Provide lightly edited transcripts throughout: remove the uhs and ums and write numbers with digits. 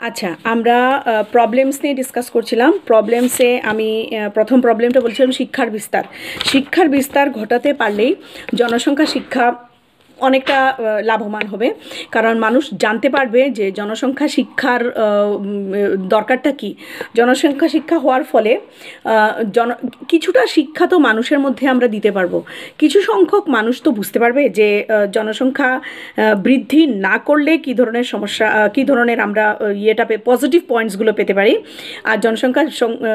আচ্ছা, আমরা প্রবলেমস নিয়ে ডিসকাস করছিলাম। প্রবলেমসে আমি প্রথম প্রবলেমটা বলছিলাম শিক্ষার বিস্তার। শিক্ষার বিস্তার ঘটাতে পারলেই জনসংখ্যা শিক্ষা অনেকটা লাভবান হবে, কারণ মানুষ জানতে পারবে যে জনসংখ্যা শিক্ষার দরকারটা কী। জনসংখ্যা শিক্ষা হওয়ার ফলে কিছুটা শিক্ষা তো মানুষের মধ্যে আমরা দিতে পারবো। কিছু সংখ্যক মানুষ তো বুঝতে পারবে যে জনসংখ্যা বৃদ্ধি না করলে কী ধরনের সমস্যা, কী ধরনের আমরা পজিটিভ পয়েন্টসগুলো পেতে পারি, আর জনসংখ্যা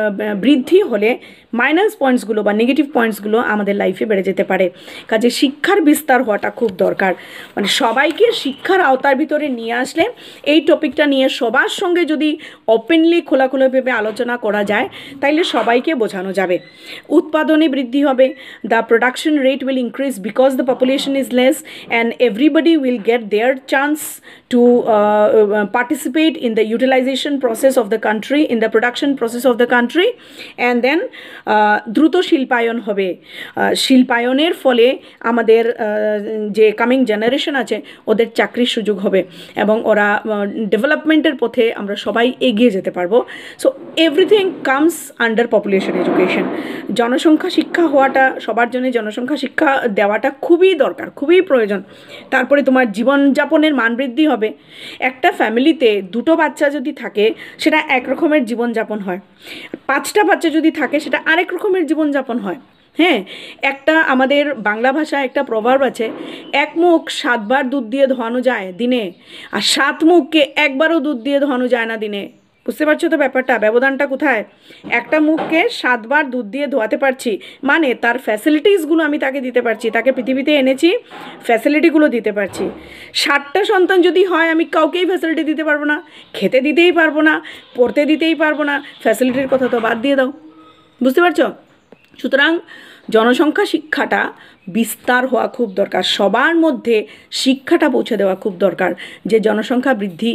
বৃদ্ধি হলে মাইনাস পয়েন্টসগুলো বা নেগেটিভ পয়েন্টসগুলো আমাদের লাইফে বেড়ে যেতে পারে। কাজে শিক্ষার বিস্তার হওয়াটা খুব দরকার। মানে সবাইকে শিক্ষার আওতার ভিতরে নিয়ে আসলে এই টপিকটা নিয়ে সবার সঙ্গে যদি ওপেনলি খোলাখুলিভাবে আলোচনা করা যায়, তাইলে সবাইকে বোঝানো যাবে। উৎপাদনে বৃদ্ধি হবে, the production rate will increase because the population is less and everybody will get their chance to participate in the utilization process of the country, in the production process of the country, and then দ্রুত শিল্পায়ন হবে। শিল্পায়নের ফলে আমাদের যে coming generation আছে ওদের চাকরির সুযোগ হবে এবং ওরা ডেভেলপমেন্টের পথে আমরা সবাই এগিয়ে যেতে পারবো। So everything comes under population education. জনসংখ্যা শিক্ষা হওয়াটা সবার জন্য, জনসংখ্যা শিক্ষা দেওয়াটা খুবই দরকার, খুবই প্রয়োজন। তারপরে তোমার জীবনযাপনের মান বৃদ্ধি হবে। একটা ফ্যামিলিতে দুটো বাচ্চা যদি থাকে সেটা এক রকমের জীবনযাপন হয়, 5টা বাচ্চা যদি থাকে সেটা আরেক রকমের জীবনযাপন হয়। হ্যাঁ, একটা আমাদের বাংলা ভাষায় একটা প্রভাব আছে, এক মুখ 7বার দুধ দিয়ে ধোয়ানো যায় দিনে, আর 7 মুখকে একবারও দুধ দিয়ে ধোয়ানো যায় না দিনে। বুঝতে পারছো তো ব্যাপারটা, ব্যবধানটা কোথায়? একটা মুখকে 7বার দুধ দিয়ে ধোয়াতে পারছি মানে তার ফ্যাসিলিটিসগুলো আমি তাকে দিতে পারছি, তাকে পৃথিবীতে এনেছি, ফ্যাসিলিটিগুলো দিতে পারছি। 7টা সন্তান যদি হয় আমি কাউকেই ফ্যাসিলিটি দিতে পারবো না, খেতে দিতেই পারবো না, পড়তে দিতেই পারবো না, ফ্যাসিলিটির কথা তো বাদ দিয়ে দাও। বুঝতে পারছো? সুতরাং জনসংখ্যা শিক্ষাটা বিস্তার হওয়া খুব দরকার, সবার মধ্যে শিক্ষাটা পৌঁছে দেওয়া খুব দরকার যে জনসংখ্যা বৃদ্ধি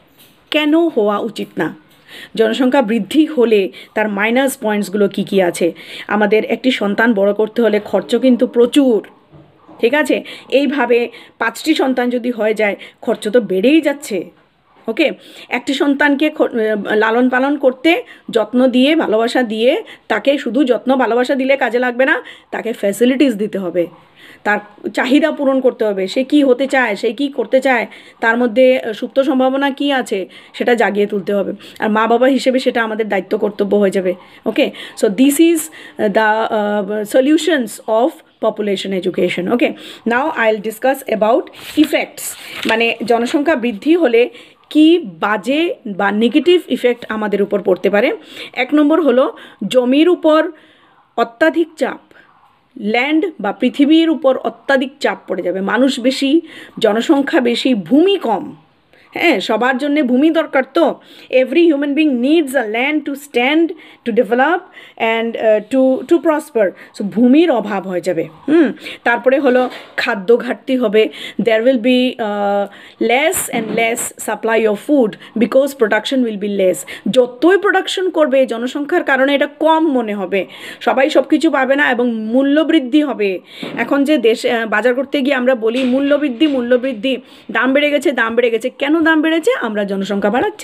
কেন হওয়া উচিত না, জনসংখ্যা বৃদ্ধি হলে তার মাইনাস পয়েন্টসগুলো কী কী আছে। আমাদের একটি সন্তান বড় করতে হলে খরচ কিন্তু প্রচুর, ঠিক আছে? এইভাবে 5টি সন্তান যদি হয়ে যায় খরচ তো বেড়েই যাচ্ছে। ওকে, একটি সন্তানকে লালন পালন করতে যত্ন দিয়ে, ভালোবাসা দিয়ে, তাকে শুধু যত্ন ভালোবাসা দিলে কাজে লাগবে না, তাকে ফ্যাসিলিটিস দিতে হবে, তার চাহিদা পূরণ করতে হবে, সে কী হতে চায়, সে কী করতে চায়, তার মধ্যে সুপ্ত সম্ভাবনা কী আছে সেটা জাগিয়ে তুলতে হবে। আর মা বাবা হিসেবে সেটা আমাদের দায়িত্ব কর্তব্য হয়ে যাবে। Okay, so this is the solutions of population education. Okay, now I'll discuss about effects, মানে জনসংখ্যা বৃদ্ধি হলে কি বাজে বা নেগেটিভ ইফেক্ট আমাদের উপর পড়তে পারে। 1 নম্বর হলো জমির উপর অত্যাধিক চাপ, ল্যান্ড বা পৃথিবীর উপর অত্যাধিক চাপ পড়ে যাবে। মানুষ বেশি, জনসংখ্যা বেশি, ভূমি কম। হ্যাঁ, সবার জন্য ভূমি দরকার তো। Every human being needs a land to stand, to develop and to prosper. So ভূমির অভাব হয়ে যাবে। তারপরে হলো খাদ্য ঘাটতি হবে। There will be less and less supply of food because production will be less. যতই প্রোডাকশন করবে জনসংখ্যার কারণে এটা কম মনে হবে, সবাই সব কিছু পাবে না এবং মূল্য বৃদ্ধি হবে। এখন যে বাজার করতে গিয়ে আমরা বলি মূল্যবৃদ্ধি, মূল্যবৃদ্ধি, দাম বেড়ে গেছে, দাম বেড়ে গেছে। কেন দাম বেড়েছে? আমরা জনসংখ্যা বাড়াচ্ছি,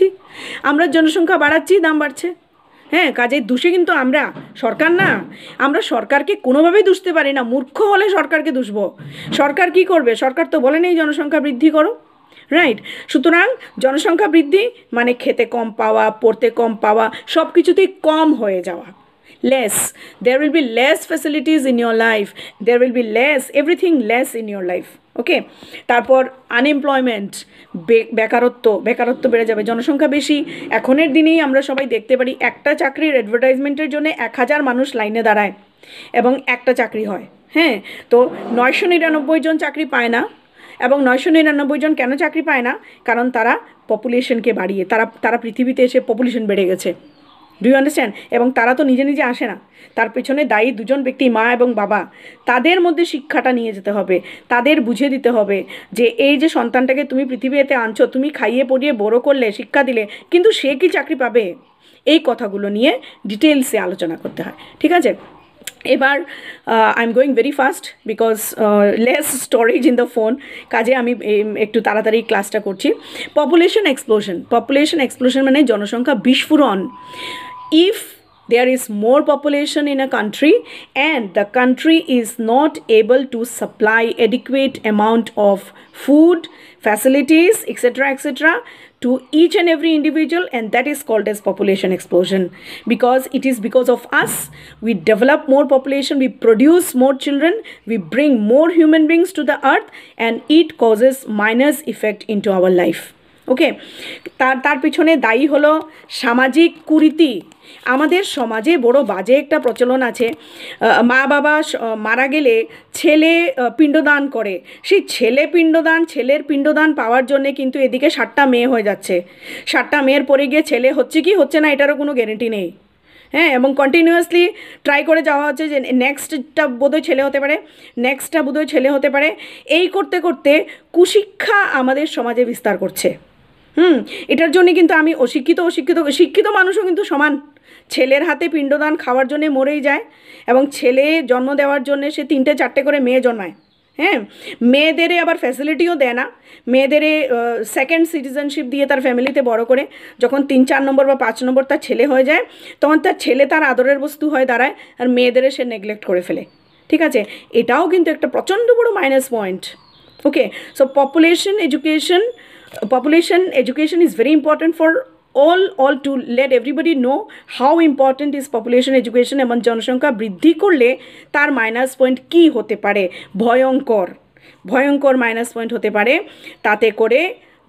দাম বাড়ছে। হ্যাঁ, কাজেই দোষী কিন্তু আমরা, সরকার না। আমরা সরকারকে কোনোভাবেই দুষতে পারি না, মূর্খ হলে সরকারকে দুষবো। সরকার কি করবে? সরকার তো বলেনি জনসংখ্যা বৃদ্ধি করো, রাইট? সুতরাং জনসংখ্যা বৃদ্ধি মানে খেতে কম পাওয়া, পড়তে কম পাওয়া, সব কিছুতেই কম হয়ে যাওয়া। Less, there will be less facilities in your life, there will be less, everything less in your life. ওকে, তারপর আনএমপ্লয়মেন্ট, বেকারত্ব বেড়ে যাবে। জনসংখ্যা বেশি, এখনের দিনেই আমরা সবাই দেখতে পারি একটা চাকরির অ্যাডভার্টাইজমেন্টের জন্য 1000 মানুষ লাইনে দাঁড়ায় এবং একটা চাকরি হয়। হ্যাঁ, তো 999 জন চাকরি পায় না। এবং 999 জন কেন চাকরি পায় না? কারণ তারা পপুলেশনকে বাড়িয়ে, তারা পৃথিবীতে এসে পপুলেশন বেড়ে গেছে। Do you understand? এবং তারা তো নিজে নিজে আসে না, তার পেছনে দায়ী 2জন ব্যক্তি, মা এবং বাবা। তাদের মধ্যে শিক্ষাটা নিয়ে যেতে হবে, তাদের বুঝিয়ে দিতে হবে যে এই যে সন্তানটাকে তুমি পৃথিবীতে আনছো, তুমি খাইয়ে পড়িয়ে বড় করলে, শিক্ষা দিলে, কিন্তু সে কি চাকরি পাবে? এই কথাগুলো নিয়ে ডিটেলসে আলোচনা করতে হয়, ঠিক আছে? এবার I am going very fast because less storage in the phone, কাজে আমি একটু তাড়াতাড়ি ক্লাসটা করছি। পপুলেশন এক্সপ্লোশন মানে জনসংখ্যা বিস্ফোরণ। If there is more population in a country and the country is not able to supply adequate amount of food, facilities, etc., to each and every individual, and that is called as population explosion, because it is because of us we develop more population, we produce more children, we bring more human beings to the earth, and it causes minus effect into our life. Okay, তার পিছনে দায়ী হলো সামাজিক কুরীতি। আমাদের সমাজে বড় বাজে একটা প্রচলন আছে, মা বাবা মারা গেলে ছেলে পিণ্ডদান করে, সেই ছেলের পিণ্ডদান পাওয়ার জন্যে কিন্তু এদিকে 7টা মেয়ে হয়ে যাচ্ছে। 7টা মেয়ের পরে গিয়ে ছেলে হচ্ছে কি হচ্ছে না এটারও কোনো গ্যারেন্টি নেই। হ্যাঁ, এবং কন্টিনিউয়াসলি ট্রাই করে যাওয়া হচ্ছে যে নেক্সটটা বোধহয় ছেলে হতে পারে। এই করতে করতে কুশিক্ষা আমাদের সমাজে বিস্তার করছে। এটার জন্য কিন্তু আমি শিক্ষিত মানুষও কিন্তু সমান, ছেলের হাতে পিণ্ডদান খাওয়ার জন্যে মরেই যায়, এবং ছেলে জন্ম দেওয়ার জন্যে সে 3-4টে করে মেয়ে জন্মায়। হ্যাঁ, মেয়েদের আবার ফ্যাসিলিটিও দেয় না, মেয়েদের সেকেন্ড সিটিজেনশিপ দিয়ে তার ফ্যামিলিতে বড় করে, যখন 3-4 নম্বর বা 5 নম্বর তার ছেলে হয়ে যায় তখন তার ছেলে তার আদরের বস্তু হয়ে দাঁড়ায়, আর মেয়েদের সে নেগলেক্ট করে ফেলে। ঠিক আছে, এটাও কিন্তু একটা প্রচণ্ড বড় minus point. Okay, so population education is very important for all to let everybody know how important is population education, এবং জনসংখ্যা বৃদ্ধি করলে তার মাইনাস পয়েন্ট কী হতে পারে, ভয়ঙ্কর মাইনাস পয়েন্ট হতে পারে। তাতে করে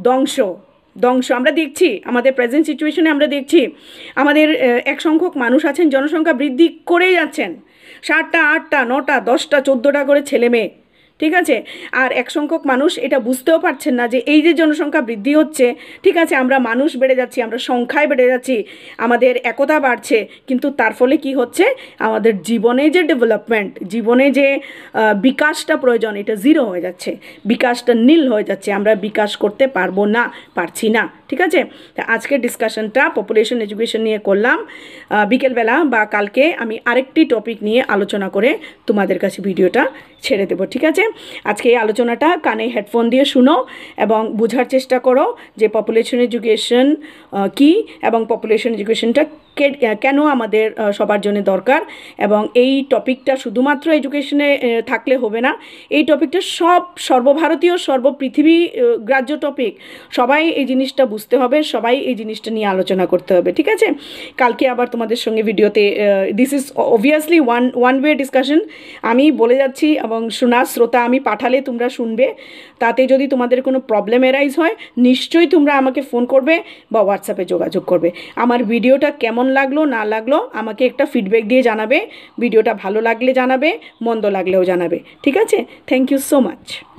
ধ্বংস আমরা দেখছি, আমাদের প্রেজেন্ট সিচুয়েশনে আমরা দেখছি আমাদের এক সংখ্যক মানুষ আছেন জনসংখ্যা বৃদ্ধি করেই যাচ্ছেন, 7টা 8টা 9টা 10টা 14টা করে ছেলে মেয়ে। ঠিক আছে, আর এক সংখ্যক মানুষ এটা বুঝতেও পারছেন না যে এই যে জনসংখ্যা বৃদ্ধি হচ্ছে, ঠিক আছে আমরা মানুষ বেড়ে যাচ্ছি, আমরা সংখ্যায় বেড়ে যাচ্ছি, আমাদের একতা বাড়ছে, কিন্তু তার ফলে কি হচ্ছে, আমাদের জীবনে যে ডেভেলপমেন্ট, জীবনে যে বিকাশটা প্রয়োজন, এটা জিরো হয়ে যাচ্ছে, বিকাশটা নীল হয়ে যাচ্ছে, আমরা বিকাশ করতে পারছি না। ঠিক আছে, তা আজকের ডিসকাশনটা পপুলেশন এডুকেশন নিয়ে করলাম। বিকেলবেলা বা কালকে আমি আরেকটি টপিক নিয়ে আলোচনা করে তোমাদের কাছে ভিডিওটা ছেড়ে দেবো। ঠিক আছে, আজকে এই আলোচনাটা কানে হেডফোন দিয়ে শুনো এবং বোঝার চেষ্টা করো যে পপুলেশন এডুকেশন কী, এবং পপুলেশন এডুকেশনটা কেন আমাদের সবার জন্য দরকার। এবং এই টপিকটা শুধুমাত্র এডুকেশনে থাকলে হবে না, এই টপিকটা সর্বভারতীয় সর্বপৃথিবী গ্রাহ্য টপিক, সবাই এই জিনিসটা বুঝতে হবে, সবাই এই জিনিসটা নিয়ে আলোচনা করতে হবে। ঠিক আছে, কালকে আবার তোমাদের সঙ্গে ভিডিওতে, this is obviously one way discussion, আমি বলে যাচ্ছি এবং শোনার শ্রোতা আমি পাঠালে তোমরা শুনবে। তাতে যদি তোমাদের কোনো প্রবলেম এরাইজ হয় নিশ্চয়ই তোমরা আমাকে ফোন করবে বা হোয়াটসঅ্যাপে যোগাযোগ করবে। আমার ভিডিওটা কেমন লাগলো না লাগলো আমাকে একটা ফিডব্যাক দিয়ে জানাবে, ভিডিওটা ভালো লাগলে জানাবে, মন্দ লাগলেও জানাবে। ঠিক আছে, থ্যাংক ইউ সো মাচ।